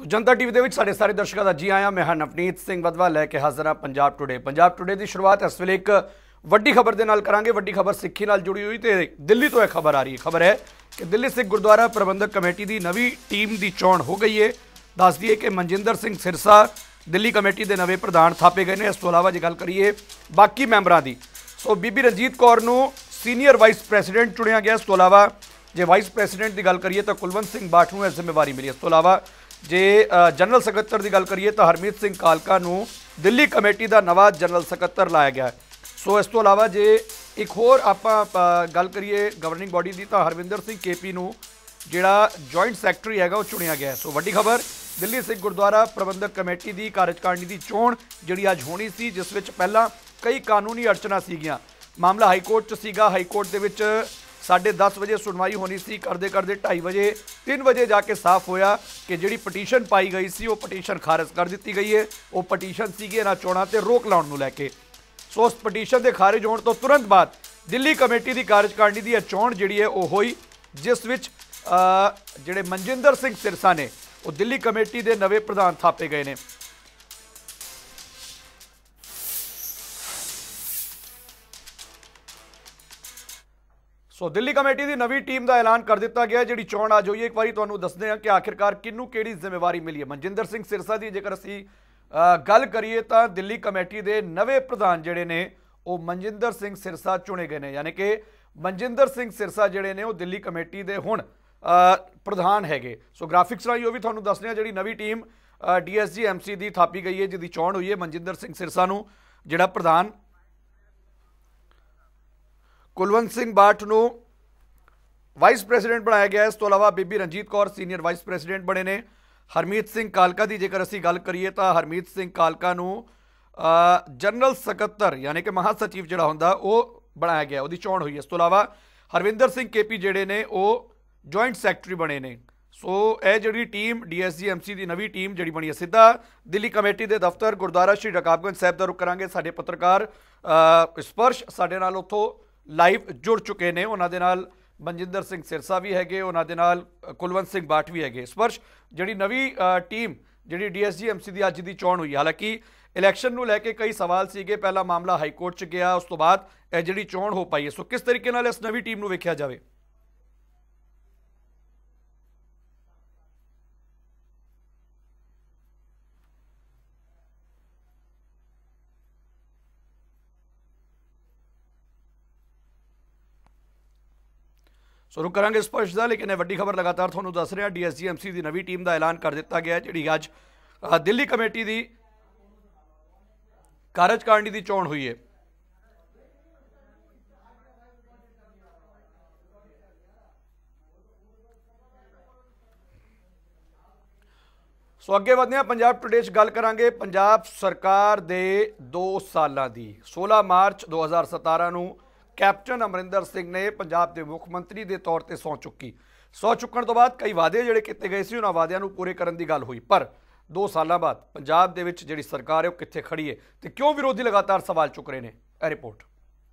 जनता TV ਦੇ ਵਿੱਚ ਸਾਡੇ ਸਾਰੇ ਦਰਸ਼ਕਾਂ ਦਾ ਜੀ ਆਇਆਂ। ਮੈਂ ਹਾਂ ਨਵਨੀਤ ਸਿੰਘ ਵਧਵਾ ਲੈ ਕੇ ਹਾਜ਼ਰ ਹਾਂ ਪੰਜਾਬ ਟੁਡੇ। ਪੰਜਾਬ ਟੁਡੇ ਦੀ ਸ਼ੁਰੂਆਤ ਇਸ ਵੇਲੇ ਇੱਕ ਵੱਡੀ ਖਬਰ ਦੇ ਨਾਲ ਕਰਾਂਗੇ। ਵੱਡੀ ਖਬਰ ਸਿੱਖੀ ਨਾਲ ਜੁੜੀ ਹੋਈ ਤੇ ਦਿੱਲੀ ਤੋਂ ਇਹ ਖਬਰ ਆ ਰਹੀ ਹੈ। ਖਬਰ ਹੈ ਕਿ ਦਿੱਲੀ ਸਿੱਖ ਗੁਰਦੁਆਰਾ ਪ੍ਰਬੰਧਕ ਕਮੇਟੀ ਦੀ ਨਵੀਂ ਟੀਮ ਦੀ ਚੋਣ ਹੋ ਗਈ ਹੈ। ਦੱਸ ਦਈਏ ਕਿ ਮਨਜਿੰਦਰ ਸਿੰਘ ਸਿਰਸਾ ਦਿੱਲੀ ਕਮੇਟੀ ਦੇ ਨਵੇਂ ਪ੍ਰਧਾਨ ਥਾਪੇ ਗਏ ਨੇ। ਇਸ ਤੋਂ ਇਲਾਵਾ ਜੇ ਗੱਲ ਕਰੀਏ ਬਾਕੀ ਮੈਂਬਰਾਂ ਦੀ, ਸੋ ਬੀਬੀ ਰਣਜੀਤ ਕੌਰ ਨੂੰ ਸੀਨੀਅਰ ਵਾਈਸ ਪ੍ਰੈਸੀਡੈਂਟ ਚੁਣਿਆ ਗਿਆ। ਇਸ ਤੋਂ ਇਲਾਵਾ ਜੇ ਵਾਈਸ ਪ੍ਰੈਸੀਡੈਂਟ की गल करिए तो कुलवंत सिंह बाठ को जिम्मेवारी मिली। इस तो इलावा जे जनरल सकत्तर की गल करिए तो हरमीत सिंह कालका नूं दिल्ली कमेटी का नवा जनरल सकत्तर लाया गया है। सो इस तो इलावा जे एक होर आपां गल करिए गवर्निंग बॉडी की तो हरविंदर सिंह केपी नूं जिहड़ा जॉइंट सैकटरी है वो चुनिया गया है। सो वड्डी खबर दिल्ली सिख गुरुद्वारा प्रबंधक कमेटी की कार्यकारिणी की चोण जिहड़ी अज होनी सी, जिस विच पहलां कई कानूनी अड़चनां सीगियां। मामला हाईकोर्ट च सीगा। हाईकोर्ट दे विच 10:30 बजे सुनवाई होनी सी। करते करते 2:30 बजे 3 बजे जाके साफ होया कि जिहड़ी पटीशन पाई गई सी वो पटीशन खारिज कर दी गई है। वो पटीशन सीगी इन्हां चोणां ते रोक लाउण नूं लैके। सो उस पटीशन के खारिज होने तो तुरंत बाद दिल्ली कमेटी की कार्यकारिणी की चोण जिहड़ी है वो होई, जिस विच जिहड़े मनजिंदर सिंह सिरसा ने वो दिल्ली कमेटी के नवे प्रधान थापे गए ने। सो दिल्ली कमेटी की नवी टीम का ऐलान कर दिता गया। जी चोण अज हुई, एक बार तुहानूं दसदे हां कि आखिरकार किनू किहड़ी जिम्मेवारी मिली है। मनजिंदर सिंह सिरसा की जेकर असीं गल करिए तो दिल्ली कमेटी के नवे प्रधान जिहड़े ने वो मनजिंदर सिंह सिरसा चुने गए हैं। यानी कि मनजिंदर सिंह सिरसा जिहड़े ने वो दिल्ली कमेटी के हुण प्रधान हैगे। सो ग्राफिक्स राही वो भी तुहानूं दसदे हां जिहड़ी नवी टीम DSG-MC की थापी गई है, जिहदी चोण हुई है मनजिंदर सिंह सिरसा नूं जिहड़ा प्रधान, कुलवंत सिंह बाठ नूं वाइस प्रैसीडेंट बनाया गया। इस तो इलावा Bibi Ranjit Kaur senior vice president बने ने। हरमीत सिंह कालका की जेकर असीं गल करिए तो हरमीत सिंह कालका नूं जनरल सकत्तर यानी कि महासचिव जिहड़ा हुंदा वो बनाया गया, उहदी चोण हुई। इस तो इलावा हरविंदर सिंह केपी जिहड़े ने वो जॉइंट सैकटरी बने ने। सो यह जिहड़ी टीम DSG-MC की नवी टीम जिहड़ी बनी है, सीधा दिल्ली कमेटी के दफ्तर गुरुद्वारा श्री रकाबगंज साहिब का रुख करांगे। साडे पत्रकार स्पर्श साडे नाल उत्थों लाइव जुड़ चुके हैं। उन्होंने नाल मनजिंदर सिंह सिरसा भी है, उन्होंने नाल कुलवंत सिंह बाठ भी है। स्पर्श जिहड़ी नवी टीम जिहड़ी DSG-MC की अज की चोण हुई, हालांकि इलैक्शन नूं लैके कई सवाल सीगे। पहला मामला हाईकोर्ट च गया, उस तो बाद यह जिहड़ी चोण हो पाई है। सो किस तरीके नाल इस नवी टीम नूं वेखिया जावे? सो रुक करांगे स्पर्श का, लेकिन वड्डी खबर लगातार तुहानूं दस रहे हैं। DSG-MC की नवी टीम का ऐलान कर दिता गया है, जिहड़ी अज दिल्ली कमेटी की कार्यकारिणी की चोण हुई है। सो अगे वधदे हां, पंजाब टुडे च गल करांगे पंजाब सरकार दे 2 सालां दी। 16 मार्च 2017 नूं कैप्टन अमरिंदर सिंह ने पंजाब के मुख मंत्री के तौर पर सौं चुकी। सौं चुकण तो बाद कई वादे जिहड़े कीते गए सी, उन्हां वादियां नूं पूरे करन दी गल हुई, पर 2 साल बाद पंजाब दे विच जिहड़ी सरकार है वो कित्थे खड़ी है ते क्यों विरोधी लगातार सवाल चुक रहे हैं? यह report.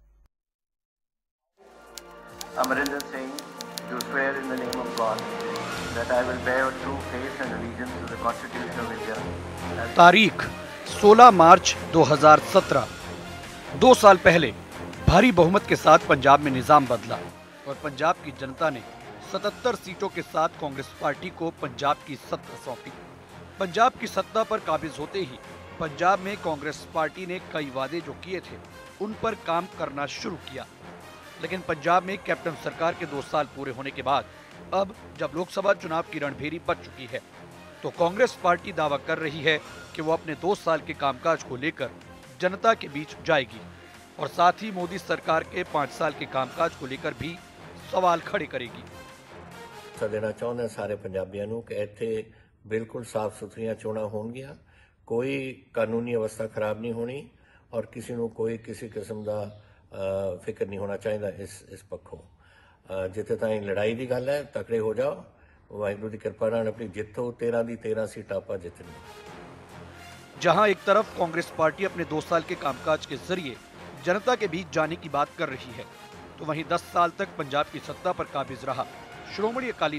Amarinder Singh, do swear in the name of God that I will bear true faith and allegiance to the Constitution of India। तारीख 16 मार्च 2017। 2 साल पहले भारी बहुमत के साथ पंजाब में निजाम बदला और पंजाब की जनता ने 77 सीटों के साथ कांग्रेस पार्टी को पंजाब की सत्ता सौंपी। पंजाब की सत्ता पर काबिज होते ही पंजाब में कांग्रेस पार्टी ने कई वादे जो किए थे उन पर काम करना शुरू किया। लेकिन पंजाब में कैप्टन सरकार के 2 साल पूरे होने के बाद अब जब लोकसभा चुनाव की रणभेरी बच चुकी है तो कांग्रेस पार्टी दावा कर रही है कि वो अपने 2 साल के कामकाज को लेकर जनता के बीच जाएगी और साथ ही मोदी सरकार के 5 साल के कामकाज को लेकर भी सवाल खड़े करेगी। देना चाहते सारे पंजाबियों को कि इत्थे बिल्कुल साफ सुथरियां चोणां होणगियां, कोई कानूनी अवस्था खराब नहीं होनी और किसी को कोई किसी किस्म का फिक्र नहीं होना चाहिए। इस पक्षों जिथे ताईं लड़ाई की गल है, तकड़े हो जाओ, वाहिगुरू की कृपा नाल अपनी जितो 13 दी 13 सीटां आपां जितनी। जहां एक तरफ कांग्रेस पार्टी अपने 2 साल के कामकाज के जरिए जनता के बीच जाने की बात कर रही है, तो वहीं 10 साल तक पंजाब की सत्ता पर काबिज रहा श्रोमणी अकाली दल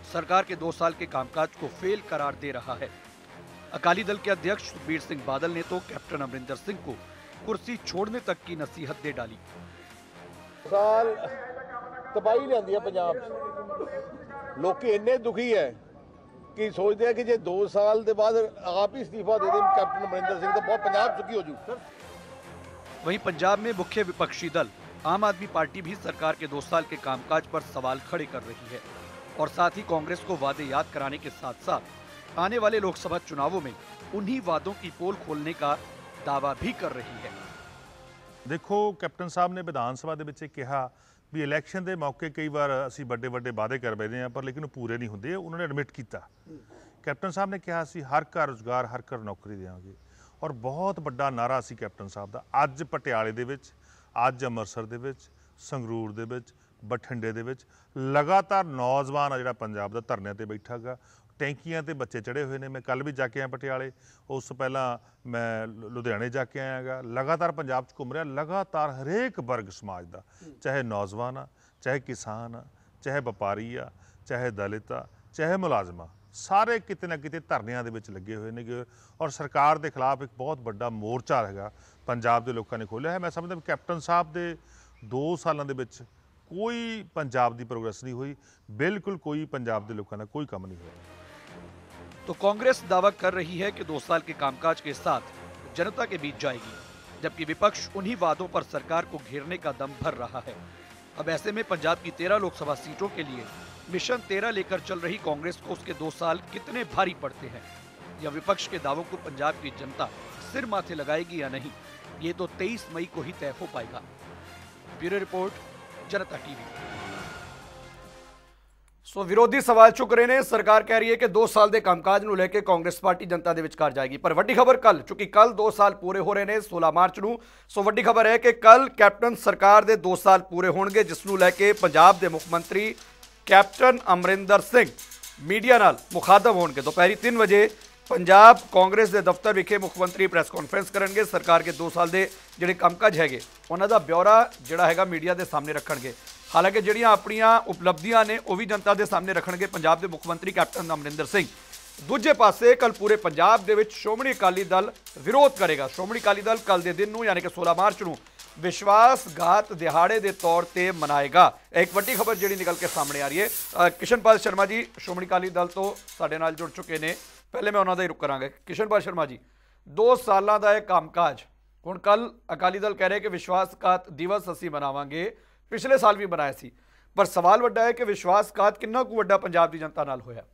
सरकार के 2 साल के कामकाज को फेल करार दे रहा है। अकाली दल के अध्यक्ष सुखबीर सिंह बादल ने तो कैप्टन अमरिंदर सिंह को कुर्सी छोड़ने तक की नसीहत दे डाली। साल तबाही लियांदी है पंजाब च, लोग इन्ने दुखी है कि सोचते हैं कि जे 2 साल के बाद आप ही इस्तीफा दे दें कैप्टन अमरिंदर सिंह तो बहुत पंजाब सुखी हो जू। वहीं पंजाब में मुख्य विपक्षी दल आम आदमी पार्टी भी सरकार के 2 साल के कामकाज पर सवाल खड़े कर रही है और साथ ही कांग्रेस को वादे याद कराने के साथ साथ आने वाले लोकसभा चुनावों में उन्हीं वादों की पोल खोलने का दावा भी कर रही है। देखो कैप्टन साहब ने विधान सभा ਦੇ ਵਿੱਚ ਕਿਹਾ ਵੀ ਇਲੈਕਸ਼ਨ ਦੇ ਮੌਕੇ ਕਈ ਵਾਰ ਅਸੀਂ ਵੱਡੇ ਵੱਡੇ ਵਾਅਦੇ ਕਰ ਬੈਠਦੇ ਹਾਂ ਪਰ ਲੇਕਿਨ ਉਹ ਪੂਰੇ ਨਹੀਂ ਹੁੰਦੇ। ਉਹਨਾਂ ਨੇ ਐਡਮਿਟ ਕੀਤਾ। ਕੈਪਟਨ ਸਾਹਿਬ ਨੇ ਕਿਹਾ ਸੀ ਹਰ ਘਰ ਰੁਜ਼ਗਾਰ ਹਰ ਘਰ ਨੌਕਰੀ ਦੇਵਾਂਗੇ ਔਰ ਬਹੁਤ ਵੱਡਾ ਨਾਰਾ ਸੀ ਕੈਪਟਨ ਸਾਹਿਬ ਦਾ। ਅੱਜ ਪਟਿਆਲੇ ਦੇ ਵਿੱਚ, ਅੱਜ ਅੰਮ੍ਰਿਤਸਰ ਦੇ ਵਿੱਚ, ਸੰਗਰੂਰ ਦੇ ਵਿੱਚ, ਬਠਿੰਡੇ ਦੇ ਵਿੱਚ ਲਗਾਤਾਰ ਨੌਜਵਾਨ ਆ ਜਿਹੜਾ ਪੰਜਾਬ ਦਾ ਧਰਨਿਆਂ ਤੇ ਬੈਠਾ ਗਾ। ਟੈਂਕੀਆਂ ਤੇ ਬੱਚੇ ਚੜੇ ਹੋਏ ਨੇ। ਮੈਂ ਕੱਲ ਵੀ ਜਾ ਕੇ ਆਇਆ ਪਟਿਆਲੇ, ਉਸ ਤੋਂ ਪਹਿਲਾਂ ਮੈਂ ਲੁਧਿਆਣੇ ਜਾ ਕੇ ਆਇਆ ਗਾ। ਲਗਾਤਾਰ ਪੰਜਾਬ 'ਚ ਘੁੰਮ ਰਿਹਾ। ਲਗਾਤਾਰ ਹਰੇਕ ਵਰਗ ਸਮਾਜ ਦਾ, ਚਾਹੇ ਨੌਜਵਾਨ ਆ, ਚਾਹੇ ਕਿਸਾਨ ਆ, ਚਾਹੇ ਵਪਾਰੀ ਆ, ਚਾਹੇ ਦਲਿਤ ਆ, ਚਾਹੇ ਮੁਲਾਜ਼ਮ ਆ, ਸਾਰੇ ਕਿਤੇ ਨਾ ਕਿਤੇ ਧਰਨਿਆਂ ਦੇ ਵਿੱਚ ਲੱਗੇ ਹੋਏ ਨੇ ਔਰ ਸਰਕਾਰ ਦੇ ਖਿਲਾਫ ਇੱਕ ਬਹੁਤ ਵੱਡਾ ਮੋਰਚਾ ਹੈਗਾ ਪੰਜਾਬ ਦੇ ਲੋਕਾਂ ਨੇ ਖੋਲ੍ਹਿਆ ਹੈ। ਮੈਂ ਸਮਝਦਾ ਕੈਪਟਨ ਸਾਹਿਬ ਦੇ 2 ਸਾਲਾਂ ਦੇ ਵਿੱਚ ਕੋਈ ਪੰਜਾਬ ਦੀ प्रोग्रेस नहीं हुई, बिल्कुल कोई पंजाब के लोगों का कोई काम नहीं हुआ। तो कांग्रेस दावा कर रही है कि 2 साल के कामकाज के साथ जनता के बीच जाएगी, जबकि विपक्ष उन्हीं वादों पर सरकार को घेरने का दम भर रहा है। अब ऐसे में पंजाब की 13 लोकसभा सीटों के लिए मिशन 13 लेकर चल रही कांग्रेस को उसके 2 साल कितने भारी पड़ते हैं या विपक्ष के दावों को पंजाब की जनता सिर माथे लगाएगी या नहीं, ये तो 23 मई को ही तय हो पाएगा। Bureau report, Janta TV. So विरोधी सवाल चुक रहे ने। सरकार कह रही है कि 2 साल के कामकाज ਨੂੰ ਲੈ ਕੇ कांग्रेस पार्टी जनता ਦੇ ਵਿਚਕਾਰ ਜਾਏਗੀ। पर वड्डी खबर कल, चूंकि कल 2 साल पूरे हो रहे हैं 16 मार्च ਨੂੰ। सो वड्डी खबर है कि कल कैप्टन सरकार के 2 साल पूरे होणगे, जिस ਨੂੰ ਲੈ ਕੇ पंजाब के मुख मंत्री कैप्टन अमरिंदर सिंह मीडिया नाल मुखातब होणगे। दोपहरी 3 बजे पंजाब कांग्रेस के दफ्तर विखे मुख मंत्री प्रैस कॉन्फ्रेंस करेंगे। सरकार के 2 साल के जिहड़े कामकाज हैगे उन्हां दा ब्यौरा जिहड़ा हैगा मीडिया के सामने रखणगे। हालांकि जिहड़ियां अपणियां उपलब्धियां ने वो भी जनता के सामने रखणगे पंजाब के मुख मंत्री कैप्टन अमरिंदर सिंह। दूजे पासे कल पूरे पंजाब दे विच श्रोमणी अकाली दल विरोध करेगा। श्रोमणी अकाली दल कल के दिन नूं यानी कि 16 मार्च नूं विश्वासघात दिहाड़े के तौर पर मनाएगा। एक वड्डी खबर जिहड़ी निकल के सामने आ रही है। किशनपाल शर्मा जी श्रोमणी अकाली दल तो साडे नाल जुड़ चुके हैं, पहले मैं उन्होंने रुक करांगा। किशनपाल शर्मा जी, 2 सालों का यह कामकाज हुण कल अकाली दल कह रहे कि विश्वासघात दिवस असीं मनावांगे, पिछले साल भी मनाया सी, पर सवाल वड्डा है कि विश्वासघात कितना कु वड्डा पंजाब की जनता नाल होया।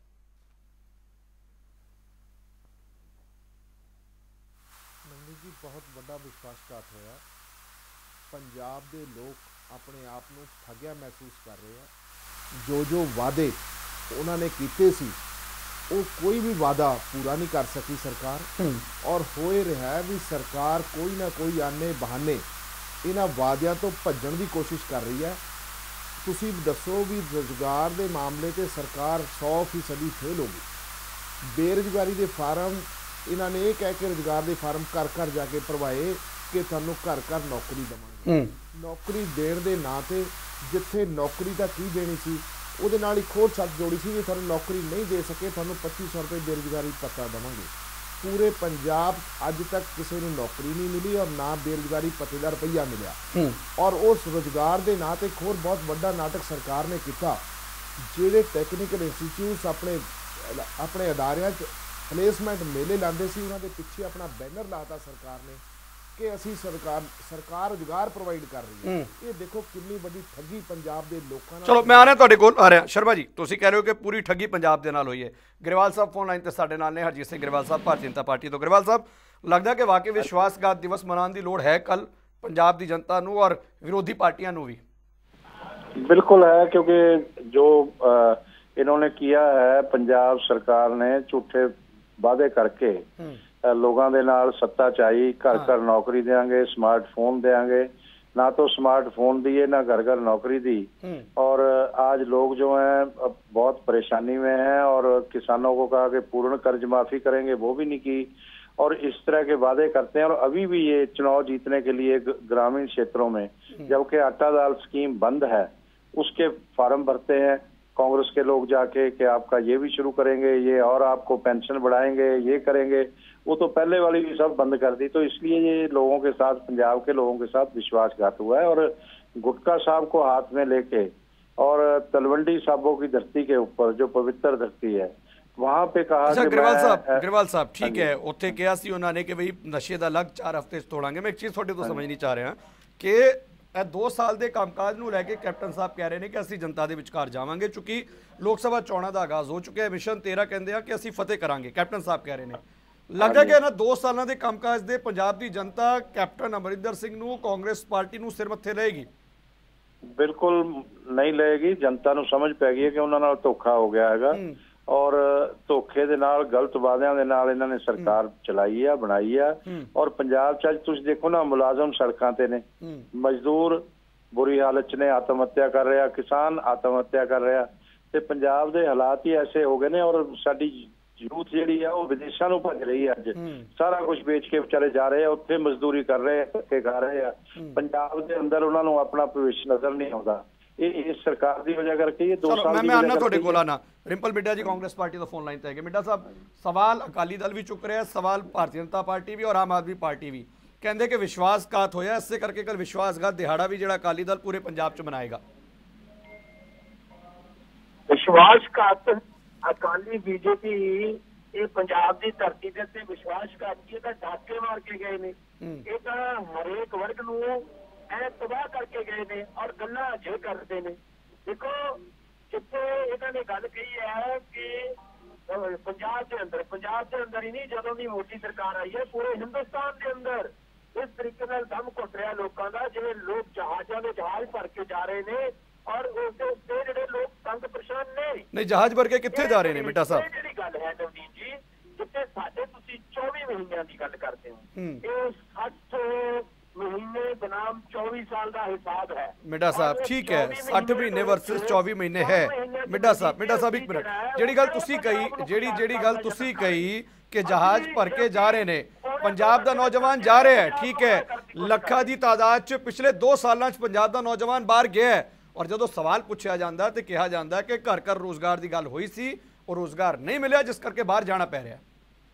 नंदी जी बहुत बड़ा विश्वासघात होया। पंजाब के लोग अपने आप को ठगिया महसूस कर रहे हैं। जो वादे उन्होंने कीते सी वो कोई भी वादा पूरा नहीं कर सकी सरकार, और हो रहा है भी सरकार कोई ना कोई आने बहाने इन्हां वादियां तो भज्जण की कोशिश कर रही है। तुसीं दसो भी रोजगार के मामले ते सरकार 100% फेल होगी। बेरोजगारी के फार्म इन्होंने ये कह के रोजगार के फार्म घर घर जाके भरवाए कि तुहानूं घर घर नौकरी देवांगे। नौकरी देण दे नां ते जिथे नौकरी तां की देनी सी ਉਹਦੇ ਨਾਲ ਇੱਕ ਹੋਰ ਛੱਤ ਜੋੜੀ ਸੀ ਵੀ ਤੁਹਾਨੂੰ ਨੌਕਰੀ ਨਹੀਂ ਦੇ ਸਕੇ ਤੁਹਾਨੂੰ 2500 ਰੁਪਏ ਬੇਰੁਜ਼ਗਾਰੀ ਭੱਤਾ ਦੇਵਾਂਗੇ। ਪੂਰੇ ਪੰਜਾਬ ਅੱਜ ਤੱਕ ਕਿਸੇ ਨੂੰ ਨੌਕਰੀ ਨਹੀਂ ਮਿਲੀ ਔਰ ਨਾ ਬੇਰੁਜ਼ਗਾਰੀ ਭੱਤੇ ਦਾ ਰੁਪਈਆ ਮਿਲਿਆ। ਔਰ ਉਸ ਰੁਜ਼ਗਾਰ ਦੇ ਨਾਂ ਤੇ ਇੱਕ ਹੋਰ ਬਹੁਤ ਵੱਡਾ ਨਾਟਕ ਸਰਕਾਰ ਨੇ ਕੀਤਾ। ਜਿਹੜੇ ਟੈਕਨੀਕਲ ਇੰਸਟੀਚਿਊਟਸ ਆਪਣੇ ਅਦਾਰਿਆਂ 'ਚ ਪਲੇਸਮੈਂਟ ਮੇਲੇ ਲਾਉਂਦੇ ਸੀ ਉਹਨਾਂ ਦੇ ਪਿੱਛੇ ਆਪਣਾ ਬੈਨਰ ਲਾਤਾ ਸਰਕਾਰ ਨੇ कि असी सरकार रोजगार प्रोवाइड कर रही है। ये देखो कितनी बड़ी ठगी पंजाब के लोगों नाल। चलो मैं आ रहा तुहाडे कोल आ रहा। शर्मा जी तुसीं कह रहे हो कि पूरी ठगी पंजाब दे नाल होई है। ग्रेवाल साहब फोन लाइन ते साडे नाल ने, हरजीत सिंह ग्रेवाल साहब भारतीय जनता पार्टी तो। ग्रेवाल साहब, लगदा कि वाकई विश्वासघात दिवस मनाने की लोड़ है कल पंजाब की जनता नूं और विरोधी पार्टियां नूं भी? बिल्कुल है, क्योंकि जो इन्होंने किया है पंजाब सरकार ने झूठे वादे करके लोगों के नाल सत्ता चाही, घर घर नौकरी देंगे, स्मार्टफोन देंगे, ना तो स्मार्टफोन दिए ना घर घर नौकरी दी। और आज लोग जो हैं बहुत परेशानी में हैं और किसानों को कहा कि पूर्ण कर्ज माफी करेंगे, वो भी नहीं की। और इस तरह के वादे करते हैं और अभी भी ये चुनाव जीतने के लिए ग्रामीण क्षेत्रों में जबकि आटा दाल स्कीम बंद है उसके फार्म भरते हैं, कांग्रेस के लोग जाके कि आपका ये भी शुरू करेंगे, ये और आपको पेंशन बढ़ाएंगे, ये करेंगे, वो तो पहले वाली भी सब बंद कर दी। तो इसलिए ये लोगों के साथ, पंजाब के लोगों के साथ विश्वासघात हुआ है। और गुटका साहब को हाथ में लेके और तलवंडी साहबों की धरती के ऊपर, जो पवित्र धरती है, वहां पे कहा अच्छा कि ग्रेवाल साहब ठीक है, उत्थे कहा सी उन्होंने कि बई नशे का अलग 4 हफ्ते तोड़ांगे। मैं एक चीज़ थोड़े तो समझ नहीं चाह रहा कि 2 साल के कामकाज ਨੂੰ ਲੈ ਕੇ कैप्टन साहब कह रहे हैं कि ਅਸੀਂ जनता ਦੇ ਵਿਚਕਾਰ ਜਾਵਾਂਗੇ, चूंकि लोक सभा ਚੋਣਾਂ ਦਾ ਆਗਾਜ਼ ਹੋ ਚੁੱਕਿਆ है, मिशन 13 ਕਹਿੰਦੇ ਆ कि ਅਸੀਂ फतेह करांगे। कैप्टन साहब कह रहे हैं लगता कि ਇਹਨਾਂ 2 ਸਾਲਾਂ ਦੇ ਕੰਮਕਾਜ ਦੇ ਪੰਜਾਬ ਦੀ ਜਨਤਾ कैप्टन अमरिंदर सिंह ਨੂੰ, कांग्रेस पार्टी ਨੂੰ सिर मत्थे ਲਏਗੀ? बिल्कुल नहीं लगेगी। जनता ਨੂੰ ਸਮਝ ਪੈ ਗਈ ਹੈ ਕਿ ਉਹਨਾਂ ਨਾਲ ਧੋਖਾ ਹੋ ਗਿਆ ਹੈਗਾ, और ਧੋਖੇ ਦੇ ਨਾਲ, ਗਲਤ ਵਾਅਦਿਆਂ ਦੇ ਨਾਲ ਇਹਨਾਂ ਨੇ ਸਰਕਾਰ ਚਲਾਈ ਆ, ਬਣਾਈ ਆ। ਔਰ ਪੰਜਾਬ ਚ ਅੱਜ ਤੁਸੀਂ ਦੇਖੋ ਨਾ, ਮੁਲਾਜ਼ਮ ਸੜਕਾਂ ਤੇ ਨੇ, ਮਜ਼ਦੂਰ ਬੁਰੀ ਹਾਲਤ ਚ ਨੇ, ਆਤਮ ਹੱਤਿਆ ਕਰ ਰਿਹਾ, ਕਿਸਾਨ ਆਤਮ ਹੱਤਿਆ ਕਰ ਰਿਹਾ, ਤੇ ਪੰਜਾਬ ਦੇ ਹਾਲਾਤ ਹੀ ਐਸੇ ਹੋ ਗਏ ਨੇ। ਔਰ ਸਾਡੀ ਯੂਥ ਜਿਹੜੀ ਆ ਉਹ ਵਿਦੇਸ਼ਾਂ ਨੂੰ ਭੱਜ ਰਹੀ ਹੈ, ਅੱਜ ਸਾਰਾ ਕੁਝ ਵੇਚ ਕੇ ਵਿਚਾਰੇ ਜਾ ਰਹੇ ਆ, ਉੱਥੇ ਮਜ਼ਦੂਰੀ ਕਰ ਰਹੇ ਆ, ਧੱਕੇ ਖਾ ਰਹੇ ਆ। ਪੰਜਾਬ ਦੇ ਅੰਦਰ ਉਹਨਾਂ ਨੂੰ ਆਪਣਾ ਭਵਿੱਖ ਨਜ਼ਰ ਨਹੀਂ ਆਉਂਦਾ। ਇਹ ਸਰਕਾਰ ਦੀ ਵਜ੍ਹਾ ਕਰਕੇ, ਇਹ 2 ਸਾਲ मैं आना ਤੁਹਾਡੇ ਕੋਲ ਆਣਾ। ਰਿੰਪਲ ਮਿੱਡਾ ਜੀ ਕਾਂਗਰਸ ਪਾਰਟੀ ਤੋਂ ਫੋਨ ਲਾਈਨ ਤੇ ਹੈਗੇ। ਮਿੱਡਾ ਸਾਹਿਬ, ਸਵਾਲ ਅਕਾਲੀ ਦਲ ਵੀ ਚੁੱਕ ਰਿਹਾ, ਸਵਾਲ ਭਾਰਤੀ ਜਨਤਾ ਪਾਰਟੀ ਵੀ ਔਰ ਆਮ ਆਦਮੀ ਪਾਰਟੀ ਵੀ, ਕਹਿੰਦੇ ਕਿ ਵਿਸ਼ਵਾਸਘਾਤ ਹੋਇਆ, ਇਸੇ ਕਰਕੇ ਕੱਲ ਵਿਸ਼ਵਾਸਘਾਤ ਦਿਹਾੜਾ ਵੀ ਜਿਹੜਾ ਅਕਾਲੀ ਦਲ ਪੂਰੇ ਪੰਜਾਬ 'ਚ ਮਨਾਏਗਾ। ਵਿਸ਼ਵਾਸਘਾਤ ਅਕਾਲੀ ਬੀਜੇਪੀ ਇਹ ਪੰਜਾਬ ਦੀ ਧਰਤੀ ਦੇ ਉੱਤੇ ਵਿਸ਼ਵਾਸਘਾਤ ਕੀ ਤਾਂ ਡਾਕੇ ਮਾਰ ਕੇ ਗਏ ਨੇ, ਇਹ ਤਾਂ ਹਰੇਕ ਵਰਗ ਨੂੰ ਐ ਤਬਾਹ ਕਰਕੇ ਗਏ ਨੇ ਔਰ ਗੱਲਾਂ ਅਜੇ ਕਰਦੇ ਨੇ। ਦੇਖੋ ਜਿੱਥੇ ਇਹਨਾਂ ਨੇ ਗੱਲ ਕਹੀ ਹੈ ਕਿ ਪੰਜਾਬ ਦੇ ਅੰਦਰ ਹੀ ਨਹੀਂ, ਜਦੋਂ ਦੀ ਮੋਦੀ ਸਰਕਾਰ ਆਈ ਹੈ ਪੂਰੇ ਹਿੰਦੁਸਤਾਨ ਦੇ ਅੰਦਰ ਇਸ ਤਰੀਕੇ ਨਾਲ ਦਮ ਘੁੱਟ ਰਿਹਾ ਲੋਕਾਂ ਦਾ, ਜਿਵੇਂ ਲੋਕ ਜਹਾਜ਼ਾਂ ਦੇ ਜਹਾਜ਼ ਭਰ ਕੇ ਜਾ ਰਹੇ ਨੇ ਔਰ ਉਸ ਦੇ ਉੱਤੇ ਜਿਹੜੇ ਲੋਕ ਤੰਗ ਪਰੇਸ਼ਾਨ ਨੇ। ਨਹੀਂ, ਜਹਾਜ਼ ਭਰ ਕੇ ਕਿੱਥੇ ਜਾ ਰਹੇ ਨੇ ਮਿੱਡਾ ਸਾਹਿਬ? ਜਿਹੜੀ ਗੱਲ ਹੈ ਨਵਨੀਤ ਜੀ, ਜਿੱਥੇ ਸਾਡੇ ਤੁਸੀਂ 24 ਮਹੀਨਿਆਂ ਦੀ ਗੱਲ ਕਰਦੇ ਹੋ, ਇਹ 60 महीने बनाम 24 साल का हिसाब है मिड्डा साहब। ठीक है, 60 महीने वर्सेस 24 महीने है। मिड्डा साहब एक मिनट, ਜਿਹੜੀ ਗੱਲ ਤੁਸੀਂ ਕਹੀ कि जहाज भर के जा रहे ने, पंजाब का नौजवान जा रहे हैं, ठीक है, ਲੱਖਾਂ ਦੀ ਤਾਦਾਦ च पिछले 2 सालों च पंजाब का नौजवान बाहर गया है। और जो सवाल पूछा जाता है तो कहा जाता है कि घर घर रोजगार की गल हुई सी और रोजगार नहीं मिला, जिस करके बाहर जाना पै रहा है।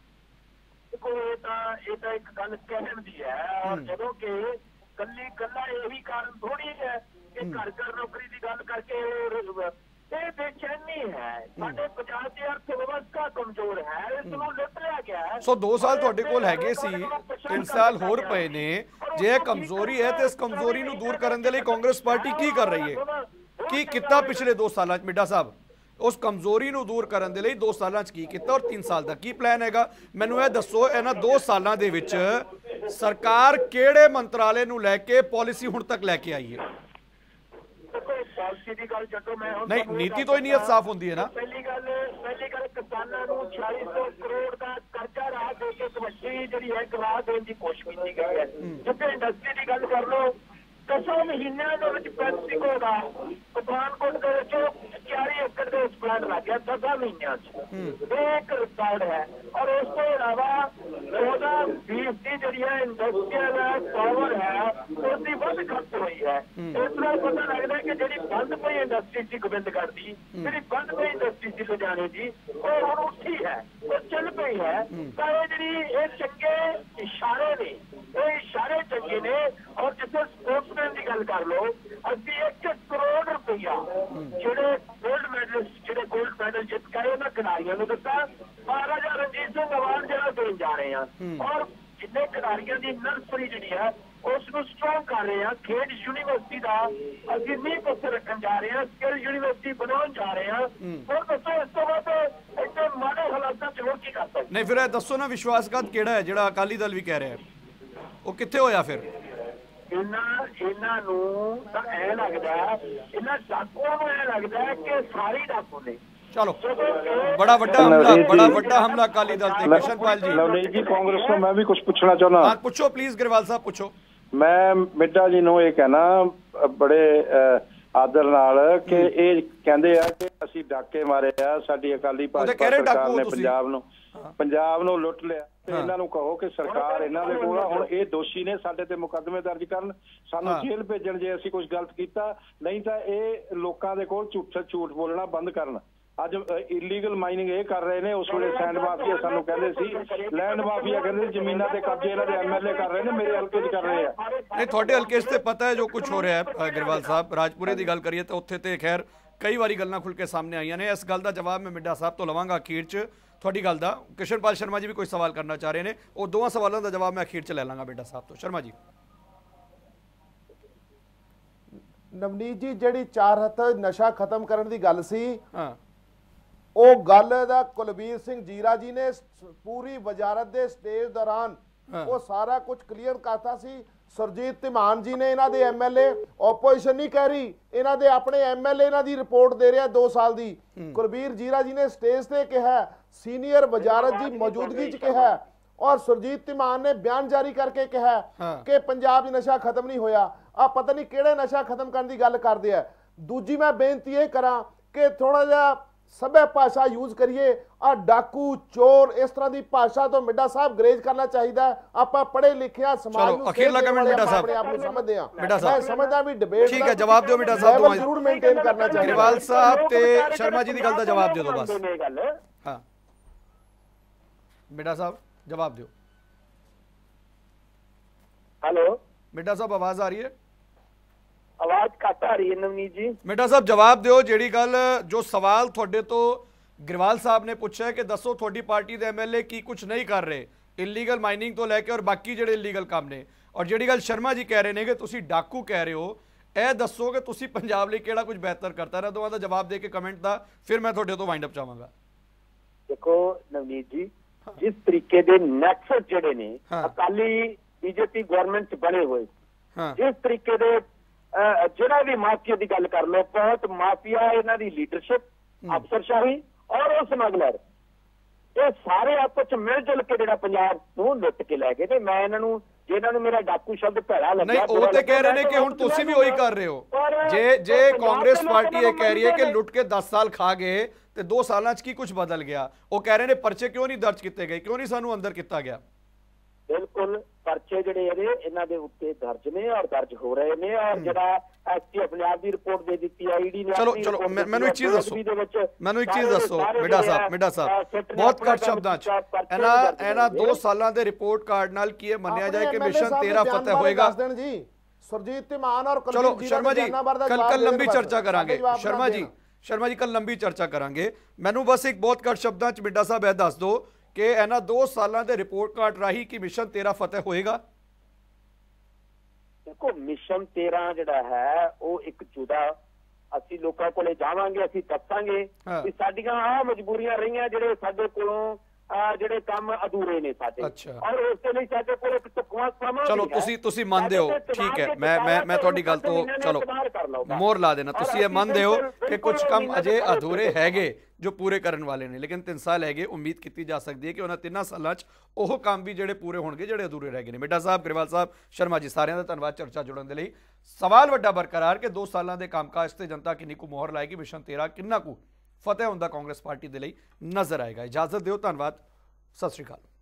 ਇਹ ਤਾਂ ਇੱਕ ਗੱਲ ਕਹਿਣ ਦੀ ਹੈ, ਔਰ ਜਦੋਂ ਕਿ ਕੱਲਾ ਇਹੀ ਕਾਰਨ ਥੋੜੀ ਹੈ ਕਿ ਘਰ ਘਰ ਨੌਕਰੀ ਦੀ ਗੱਲ ਕਰਕੇ ਇਹ ਬੇਚੈਨੀ ਹੈ। ਸਾਡੇ ਪੰਜਾਬ ਦੀ ਅਰਥ ਵਿਵਸਥਾ ਕਮਜ਼ੋਰ ਹੈ, ਇਸ ਨੂੰ ਲੁੱਟ ਲਿਆ ਗਿਆ ਹੈ। ਸੋ 2 ਸਾਲ ਤੁਹਾਡੇ ਕੋਲ ਹੈਗੇ ਸੀ, 3 ਸਾਲ ਹੋਰ ਪਏ ਨੇ। ਜੇ ਇਹ ਕਮਜ਼ੋਰੀ ਹੈ ਤੇ ਇਸ ਕਮਜ਼ੋਰੀ ਨੂੰ ਦੂਰ ਕਰਨ ਦੇ ਲਈ ਕਾਂਗਰਸ ਪਾਰਟੀ ਕੀ ਕਰ ਰਹੀ ਹੈ, ਕੀ ਕੀਤਾ ਪਿਛਲੇ 2 ਸਾਲਾਂ 'ਚ ਮਿੱਡਾ ਸਾਹਿਬ? उस कमजोरी ਨੂੰ ਦੂਰ ਕਰਨ ਦੇ ਲਈ 2 ਸਾਲਾਂ 'ਚ ਕੀ ਕੀਤਾ ਔਰ 3 ਸਾਲ ਦਾ ਕੀ ਪਲਾਨ ਹੈਗਾ? ਮੈਨੂੰ ਇਹ ਦੱਸੋ, ਇਹਨਾਂ 2 ਸਾਲਾਂ ਦੇ ਵਿੱਚ ਸਰਕਾਰ ਕਿਹੜੇ ਮੰਤਰਾਲੇ ਨੂੰ ਲੈ ਕੇ ਪਾਲਿਸੀ ਹੁਣ ਤੱਕ ਲੈ ਕੇ ਆਈ ਹੈ? ਪਾਲਿਸੀ ਦੀ ਗੱਲ ਛੱਡੋ, ਮੈਂ ਨਹੀਂ, ਨੀਤੀ ਤੋਂ ਹੀ ਨੀਅਤ ਸਾਫ਼ ਹੁੰਦੀ ਹੈ ਨਾ। ਪਹਿਲੀ ਗੱਲ ਕਿਸਾਨਾਂ ਨੂੰ 4600 ਕਰੋੜ ਦਾ ਕਰਜ਼ਾ ਰਾਹ ਦੇ ਕੇ ਕਮੇਟੀ ਜਿਹੜੀ ਹੈ ਗਵਾ ਦੇਣ ਦੀ ਕੋਸ਼ਿਸ਼ ਕੀਤੀ ਗਈ ਹੈ। ਜਿੱਥੇ ਇੰਡਸਟਰੀ ਦੀ ਗੱਲ ਕਰ ਲਓ, 10 ਮਹੀਨਿਆਂ ਦੇ ਵਿੱਚ ਪੈਂਸੀਕੋ ਦਾ ਪਠਾਨਕੋਟ ਦੇ ਵਿੱਚ 40 ਏਕੜ ਦੇ ਵਿੱਚ ਪਲਾਂਟ ਲੱਗ ਗਿਆ 10 ਮਹੀਨਿਆਂ 'ਚ, ਇਹ ਇੱਕ ਰਿਕਾਰਡ ਹੈ। ਔਰ ਉਸ ਤੋਂ ਇਲਾਵਾ 2020 ਦੀ ਜਿਹੜੀ ਹੈ ਇੰਡਸਟਰੀਅਲ ਪਾਵਰ ਹੈ ਉਸ ਦੀ ਵੱਧ ਖਰਚ ਹੋਈ ਹੈ। ਇਸ ਨਾਲ ਪਤਾ ਲੱਗਦਾ ਕਿ ਜਿਹੜੀ ਬੰਦ ਪਈ ਇੰਡਸਟਰੀ ਸੀ ਗੋਬਿੰਦਗੜ੍ਹ ਦੀ, ਜਿਹੜੀ ਬੰਦ ਪਈ ਇੰਡਸਟਰੀ ਸੀ ਲੁਧਿਆਣੇ ਦੀ, ਉਹ ਹੁਣ ਉੱਠੀ ਹੈ, ਉਹ ਚੱਲ ਪਈ ਹੈ। ਤਾਂ ਇਹ ਜਿਹੜੀ ਇਹ ਚੰਗੇ ਇਸ਼ਾਰੇ ਨੇ, ਇਹ ਇਸ਼ਾਰੇ ਚੰਗੇ ਨੇ। ਔਰ ਜਿੱਥੇ ਸਪੋਰਟਸਮੈਨ ਦੀ ਗੱਲ ਕਰ ਲਓ, ਅਸੀਂ 1 ਕਰੋੜ ਰੁਪਈਆ ਜਿਹੜੇ ਗੋਲਡ ਮੈਡਲ ਜਿੱਤ ਕੇ ਉਹਨਾਂ ਖਿਡਾਰੀਆਂ ਨੂੰ ਦਿੱਤਾ। ਮਹਾਰਾਜਾ ਰਣਜੀਤ ਸਿੰਘ ਅਵਾਰਡ ਜਿਹੜਾ ਦੇਣ ਜਾ ਰਹੇ ਹਾਂ, ਔਰ ਜਿੰਨੇ ਖਿਡਾਰੀਆਂ ਦੀ ਨਰਸਰੀ ਜਿਹੜੀ ਹੈ ਉਸ ਨੂੰ ਸਟਰੋਂਗ ਕਰ ਰਹੇ ਹਾਂ। ਖੇਡ ਯੂਨੀਵਰਸਿਟੀ ਦਾ ਅਸੀਂ ਨੀਂਹ ਪੱਥਰ ਰੱਖਣ ਜਾ ਰਹੇ ਹਾਂ, ਸਕਿੱਲ ਯੂਨੀਵਰਸਿਟੀ ਬਣਾਉਣ ਜਾ ਰਹੇ ਹਾਂ। ਹੋਰ ਦੱਸੋ ਇਸ ਤੋਂ ਬਾਅਦ ਇੱਥੇ ਮਾੜੇ ਹਾਲਾਤਾਂ 'ਚ ਹੋਰ ਕੀ ਕਰ ਸਕਦੇ? ਨਹੀਂ, ਫਿਰ ਇਹ ਦੱਸੋ ਨਾ, ਵਿਸ਼ਵਾਸਘਾਤ ਕਿਹੜਾ ਹੈ ਜਿਹੜਾ ਅਕਾਲੀ ਦਲ ਵੀ ਕਹਿ ਰਿਹਾ, ਉਹ ਕਿੱਥੇ ਹੋਇਆ ਫਿਰ? ਇਹਨਾਂ ਨੂੰ ਤਾਂ ਐ ਲੱਗਦਾ, ਇਹਨਾਂ ਡਾਕੂਆਂ ਨੂੰ ਐ ਲੱਗਦਾ ਕਿ ਸਾਰੇ ਡਾਕੂ ਨੇ। ਚਲੋ, ਬੜਾ ਵੱਡਾ ਹਮਲਾ ਅਕਾਲੀ ਦਲ ਤੇ। ਕਿਸ਼ਨਪਾਲ ਜੀ, ਨਵਨੀਤ ਜੀ, ਕਾਂਗਰਸ ਤੋਂ ਮੈਂ ਵੀ ਕੁਝ ਪੁੱਛਣਾ ਚਾਹੁੰਦਾ। ਹਾਂ, ਪੁੱਛੋ ਪਲੀਜ਼ ਗਰੇਵਾਲ ਸਾਹਿਬ, ਪੁੱਛੋ। ਮੈਂ ਮਿੱਡਾ ਜੀ ਨੂੰ ਇਹ ਕਹਿਣਾ ਬੜੇ ਆਦਰ ਨਾਲ ਕਿ ਇਹ ਕਹਿੰਦੇ ਆ ਕਿ ਅਸੀਂ ਅਸੀਂ ਡਾਕੇ ਮਾਰੇ ਆ, ਸਾਡੀ ਅਕਾਲੀ ਕਹਿ ਭਾਜਪਾ ਰਹੇ ਸਰਕਾਰ ਡਾਕੂ ਨੇ ਤੁਸੀਂ। ਪੰਜਾਬ ਨੂੰ ਲੁੱਟ ਲਿਆ ਤੇ ਇਹਨਾਂ ਨੂੰ ਕਹੋ ਕਿ ਸਰਕਾਰ ਇਹਨਾਂ ਦੇ ਕੋਲ ਆ। ਹੁਣ ਇਹ ਦੋਸ਼ੀ ਨੇ, ਸਾਡੇ ਤੇ ਮੁਕੱਦਮੇ ਦਰਜ ਕਰਨ, ਸਾਨੂੰ ਜੇਲ੍ਹ ਭੇਜਣ ਜੇ ਅਸੀਂ ਕੁਝ ਗਲਤ ਕੀਤਾ, ਨਹੀਂ ਤਾਂ ਇਹ ਲੋਕਾਂ ਦੇ ਕੋਲ ਝੂਠ ਬੋਲਣਾ ਬੰਦ ਕਰਨ। ਅੱਜ ਇਲੀਗਲ ਮਾਈਨਿੰਗ ਇਹ ਕਰ ਰਹੇ ਨੇ, ਉਸ ਵੇਲੇ ਸੈਂਡ ਮਾਫੀਆ ਸਾਨੂੰ ਕਹਿੰਦੇ ਸੀ, ਲੈਂਡ ਮਾਫੀਆ ਕਹਿੰਦੇ ਜ਼ਮੀਨਾਂ ਦੇ ਕਬਜ਼ੇ ਇਹਨਾਂ ਦੇ ਐਮਐਲਏ ਕਰ ਰਹੇ ਨੇ, ਮੇਰੇ ਹਲਕੇ 'ਚ ਕਰ ਰਹੇ ਆ। ਨਹੀਂ, ਤੁਹਾਡੇ ਹਲਕੇ 'ਚ ਤੇ ਪਤਾ ਹੈ ਜੋ ਕੁਝ ਹੋ ਰਿਹਾ ਹੈ ਗਰੇਵਾਲ ਸਾਹਿਬ। ਰਾਜਪੁਰੇ ਦੀ ਗੱਲ ਕਰੀਏ ਤਾਂ ਉੱਥੇ ਤੇ ਖੈਰ ਕਈ ਵਾਰੀ ਗੱਲਾਂ ਖੁੱਲ ਕੇ ਸਾਹਮਣੇ ਆਈਆਂ ਨੇ। ਇਸ ਗੱਲ ਦਾ ਜਵਾਬ ਮੈਂ ਮਿੱਡਾ ਸਾਹਿਬ ਤੋਂ ਲਵਾਂਗਾ ਅਖੀਰ 'ਚ। ਤੁਹਾਡੀ ਗੱਲ ਦਾ ਕਿਸ਼ਨਪਾਲ ਸ਼ਰਮਾ ਜੀ ਵੀ ਕੋਈ ਸਵਾਲ ਕਰਨਾ ਚਾਹ ਰਹੇ ਨੇ, ਉਹ ਦੋਵਾਂ ਸਵਾਲਾਂ ਦਾ ਜਵਾਬ ਮੈਂ ਅਖੀਰ 'ਚ ਲੈ ਲਾਂਗਾ ਮਿੱਡਾ ਸਾਹਿਬ ਤੋਂ। ਸ਼ਰਮਾ ਜੀ। ਨਵਨੀਤ ਜੀ, ਜਿਹੜੀ 4 ਹੱਥ ਨਸ਼ਾ ਖਤਮ ਕਰਨ ਦੀ ਗੱਲ ਸੀ, ਹਾਂ, ਉਹ ਗੱਲ ਦਾ ਕੁਲਬੀਰ ਸਿੰਘ ਜੀਰਾ ਜੀ ਨੇ ਪੂਰੀ ਵਜ਼ਾਰਤ ਦੇ ਸਟੇਜ ਦੌਰਾਨ ਉਹ ਸਾਰਾ ਕੁਝ ਕਲੀਅਰ ਕਰਤਾ ਸੀ। ਸੁਰਜੀਤ ਧੀਮਾਨ ਜੀ ਨੇ, ਇਹਨਾਂ ਦੇ ਐਮਐਲਏ, ਆਪੋਜੀਸ਼ਨ ਨਹੀਂ ਕਹਿ ਰਹੀ, ਇਹਨਾਂ ਦੇ ਆਪਣੇ ਐਮਐਲਏ ਇਹਨਾਂ ਦੀ ਰਿਪੋਰਟ ਦੇ ਰਿਹਾ 2 ਸਾਲ ਦੀ। ਕੁਲਬੀਰ ਜੀਰਾ ਜੀ ਨੇ ਸਟੇਜ ਤੇ ਕਿਹਾ, ਸੀਨੀਅਰ ਵਜ਼ਾਰਤ ਦੀ ਮੌਜੂਦਗੀ 'ਚ ਕਿਹਾ, ਔਰ ਸੁਰਜੀਤ ਧੀਮਾਨ ਨੇ ਬਿਆਨ ਜਾਰੀ ਕਰਕੇ ਕਿਹਾ ਕਿ ਪੰਜਾਬ 'ਚ ਨਸ਼ਾ ਖਤਮ ਨਹੀਂ ਹੋਇਆ। ਆ ਪਤਾ ਨਹੀਂ ਕਿਹੜੇ ਨਸ਼ਾ ਖਤਮ ਕਰਨ ਦੀ ਗੱਲ ਕਰਦੇ ਆ। ਦੂਜੀ ਮੈਂ ਬੇਨਤੀ ਇਹ ਕਰਾਂ ਕਿ ਥੋੜਾ ਜਿਹਾ ਸਭਿਆ ਭਾਸ਼ਾ ਯੂਜ਼ ਕਰੀਏ। ਆ ਡਾਕੂ, ਚੋਰ, ਇਸ ਤਰ੍ਹਾਂ ਦੀ ਭਾਸ਼ਾ ਤੋਂ ਮਿੱਡਾ ਸਾਹਿਬ ਗਰੇਜ ਕਰਨਾ ਚਾਹੀਦਾ। ਆਪਾਂ ਪੜ੍ਹੇ ਲਿਖਿਆ ਸਮਾਜ ਨੂੰ ਅਖੀਰਲਾ ਕਮੈਂਟ ਮਿੱਡਾ ਸਾਹਿਬ, ਆਪਣੇ ਆਪ ਨੂੰ ਸਮਝਦੇ ਆ। ਮਿੱਡਾ ਸਾਹਿਬ, ਮੈਂ ਸਮਝਦਾ ਵੀ ਡਿਬੇਟ ਠੀਕ ਹੈ, ਜਵਾਬ ਦਿਓ ਮਿੱਡਾ ਸਾਹਿਬ। ਜ਼ਰੂਰ ਮੇਨਟੇਨ ਕਰਨਾ ਚਾਹੀਦਾ। ਗਰੇਵਾਲ ਸਾਹਿਬ ਤੇ ਸ਼ਰਮਾ ਜੀ ਦੀ ਗੱਲ ਦਾ ਜਵਾਬ ਦੇ ਦਿਓ ਬਸ। ਹਾਂ ਮਿੱਡਾ ਸਾਹਿਬ, ਜਵਾਬ ਦਿਓ। ਹੈਲੋ ਮਿੱਡਾ ਸਾਹਿਬ, ਆਵਾਜ਼ ਆ ਰਹੀ ਹੈ? ਆਵਾਜ਼ ਘੱਟ ਆ ਰਹੀ ਹੈ ਨਵਨੀਤ ਜੀ। ਮਿੱਡਾ ਸਾਹਿਬ ਜਵਾਬ ਦਿਓ। ਜਿਹੜੀ ਗੱਲ, ਜੋ ਸਵਾਲ ਤੁਹਾਡੇ ਤੋਂ ਗਰੇਵਾਲ ਸਾਹਿਬ ਨੇ ਪੁੱਛਿਆ ਕਿ ਦੱਸੋ ਤੁਹਾਡੀ ਪਾਰਟੀ ਦੇ ਐਮਐਲਏ ਕੀ ਕੁਝ ਨਹੀਂ ਕਰ ਰਹੇ ਇਲੀਗਲ ਮਾਈਨਿੰਗ ਤੋਂ ਲੈ ਕੇ ਔਰ ਬਾਕੀ ਜਿਹੜੇ ਇਲੀਗਲ ਕੰਮ ਨੇ, ਔਰ ਜਿਹੜੀ ਗੱਲ ਸ਼ਰਮਾ ਜੀ ਕਹਿ ਰਹੇ ਨੇ ਕਿ ਤੁਸੀਂ ਡਾਕੂ ਕਹਿ ਰਹੇ ਹੋ, ਇਹ ਦੱਸੋ ਕਿ ਤੁਸੀਂ ਪੰਜਾਬ ਲਈ ਕਿਹੜਾ ਕੁਝ ਬਿਹਤਰ ਕਰਤਾ। ਇਹਨਾਂ ਦੋਵਾਂ ਦਾ ਜਵਾਬ ਦੇ ਕੇ ਕਮੈਂਟ ਦਾ ਫਿਰ ਮੈਂ ਤੁਹਾਡੇ ਤੋਂ ਵਾਈਂਡ ਅਪ ਚਾਹਾਂਗਾ। ਦੇਖੋ ਨਵਨੀਤ ਜੀ, ਜਿਸ ਤਰੀਕੇ ਦੇ ਨੈਕਸਸ ਜਿਹੜੇ ਨੇ ਅਕਾਲੀ ਬੀਜੇਪੀ ਗਵਰਨਮੈਂਟ 'ਚ ਬਣੇ ਹੋਏ, ਜਿਸ ਤਰੀਕੇ ਦੇ ਜਿਹੜਾ ਵੀ ਮਾਫੀਆ ਦੀ ਗੱਲ ਕਰ ਲਓ, ਬਹੁਤ ਮਾਫੀਆ, ਇਹਨਾਂ ਦੀ ਲੀਡਰਸ਼ਿਪ, ਅਫਸਰਸ਼ਾਹੀ ਔਰ ਉਹ ਸਮਗਲਰ, ਇਹ ਸਾਰੇ ਆਪਸ 'ਚ ਮਿਲ ਜੁਲ ਕੇ ਜਿਹੜਾ ਪੰਜਾਬ ਨੂੰ ਲੁੱਟ ਕੇ ਲੈ ਗਏ ਨੇ। ਮੈਂ ਇਹਨਾਂ ਨੂੰ, ਜਿਹਨਾਂ ਨੂੰ ਮੇਰਾ ਡਾਕੂ ਸ਼ਬਦ ਭੈੜਾ ਲੱਗਿਆ, ਨਹੀਂ, ਉਹ ਤੇ ਕਹਿ ਰਹੇ ਨੇ ਕਿ ਹੁਣ ਤੁਸੀਂ ਵੀ ਉਹੀ ਕਰ ਰਹੇ ਹੋ। ਜੇ ਕਾਂਗਰਸ ਪਾਰਟੀ ਇਹ ਕਹਿ ਰਹੀ ਹੈ ਕਿ ਲੁੱਟ ਕੇ 10 ਸਾਲ ਖਾ ਗਏ ਤੇ 2 ਸਾਲਾਂ 'ਚ ਕੀ ਕੁਝ ਬਦਲ ਗਿਆ, ਉਹ ਕਹਿ ਰਹੇ ਨੇ ਪਰਚੇ ਕਿਉਂ ਨਹੀਂ ਦਰਜ ਕੀਤੇ ਗਏ, ਕਿਉਂ ਨਹੀਂ ਸਾਨੂੰ ਅੰਦਰ ਕੀਤਾ ਗਿਆ। ਬਿਲਕੁਲ ਪਰਚੇ ਜਿਹੜੇ ਇਹਨਾਂ ਦੇ ਉੱਤੇ ਦਰਜ ਨੇ ਔਰ ਦਰਜ ਹੋ ਰਹੇ ਨੇ। ਔਰ ਜਿਹੜਾ ਐਸਟੀਐਫ ਪੰਜਾਬ ਦੀ ਰਿਪੋਰਟ ਦੇ ਦਿੱਤੀ, ਆਈਡੀ ਨੇ। ਚਲੋ ਮੈਨੂੰ ਇੱਕ ਚੀਜ਼ ਦੱਸੋ ਮਿੱਡਾ ਸਾਹਿਬ, ਬਹੁਤ ਘੱਟ ਸ਼ਬਦਾਂ 'ਚ ਇਹਨਾਂ 2 ਸਾਲਾਂ ਦੇ ਰਿਪੋਰਟ ਕਾਰਡ ਨਾਲ ਕੀ ਇਹ ਮੰਨਿਆ ਜਾਏ ਕਿ ਮਿਸ਼ਨ 13 ਫਤਿਹ ਹੋਏਗਾ? ਸੁਰਜੀਤ ਧੀਮਾਨ ਔਰ ਚਲੋ ਸ਼ਰਮਾ ਜੀ, ਕੱਲ ਲੰਬੀ ਚਰਚਾ ਕਰਾਂਗੇ। ਸ਼ਰਮਾ ਜੀ ਕੱਲ ਲੰਬੀ ਚਰਚਾ ਕਰਾਂਗੇ। ਮੈਨੂੰ ਬਸ ਇੱਕ ਬਹੁਤ ਘੱਟ ਸ਼ਬਦਾਂ 'ਚ ਮਿੱਡਾ ਸਾਹਿਬ ਇਹ ਦੱਸ ਦਿਓ ਕਿ ਇਹਨਾਂ 2 ਸਾਲਾਂ ਦੇ ਰਿਪੋਰਟ ਕਾਰਡ ਰਾਹੀਂ ਕਿ ਮਿਸ਼ਨ 13 ਫਤਿਹ ਹੋਏਗਾ? ਦੇਖੋ, ਮਿਸ਼ਨ 13 ਜਿਹੜਾ ਹੈ ਉਹ ਇੱਕ ਜੁਦਾ, ਅਸੀਂ ਲੋਕਾਂ ਕੋਲੇ ਜਾਵਾਂਗੇ, ਅਸੀਂ ਦੱਸਾਂਗੇ ਕਿ ਸਾਡੀਆਂ ਆਹ ਮਜਬੂਰੀਆਂ ਰਹੀਆਂ, ਜਿਹੜੇ ਸਾਡੇ ਕੋਲੋਂ ਜਿਹੜੇ ਕੰਮ ਅਧੂਰੇ ਨੇ ਸਾਡੇ, ਔਰ ਉਸ ਦੇ ਲਈ ਸਾਡੇ ਕੋਲ ਇੱਕ ਟੁਕਵਾ ਸਮਾਂ। ਚਲੋ ਤੁਸੀਂ ਮੰਨਦੇ ਹੋ, ਠੀਕ ਹੈ, ਮੈਂ ਤੁਹਾਡੀ ਗੱਲ ਤੋਂ ਚਲੋ ਮੋਹਰ ਲਾ ਦੇਣਾ। ਤੁਸੀਂ ਇਹ ਮੰਨਦੇ ਹੋ ਕਿ ਕੁਝ ਕੰਮ ਅਜੇ ਅਧੂਰੇ ਹੈਗੇ ਜੋ ਪੂਰੇ ਕਰਨ ਵਾਲੇ ਨੇ, ਲੇਕਿਨ 3 ਸਾਲ ਹੈਗੇ, ਉਮੀਦ ਕੀਤੀ ਜਾ ਸਕਦੀ ਹੈ ਕਿ ਉਹਨਾਂ 3 ਸਾਲਾਂ 'ਚ ਉਹ ਕੰਮ ਵੀ ਜਿਹੜੇ ਪੂਰੇ ਹੋਣਗੇ ਜਿਹੜੇ ਅਧੂਰੇ ਰਹਿ ਗਏ ਨੇ। ਮਿੱਡਾ ਸਾਹਿਬ, ਗਰੇਵਾਲ ਸਾਹਿਬ, ਸ਼ਰਮਾ ਜੀ, ਸਾਰਿਆਂ ਦਾ ਧੰਨਵਾਦ ਚਰਚਾ ਜੁੜਨ ਦੇ ਲਈ। ਸਵਾਲ ਵੱਡਾ ਬਰਕਰਾਰ ਕਿ 2 ਸਾਲਾਂ ਦੇ ਕੰਮਕਾਜ ਤੇ ਜਨਤਾ ਕਿੰਨੀ ਕੁ ਮੋਹਰ ਲਾਏਗੀ, ਮਿਸ਼ਨ 13 ਕਿੰਨਾ ਕੁ ਫਤਿਹ ਹੁੰਦਾ ਕਾਂਗਰਸ ਪਾਰਟੀ ਦੇ ਲਈ ਨਜ਼ਰ ਆਏਗਾ। ਇਜਾਜ਼ਤ ਦਿਓ, ਧੰਨਵਾਦ, ਸਤਿ ਸ਼੍ਰੀ ਅਕਾਲ।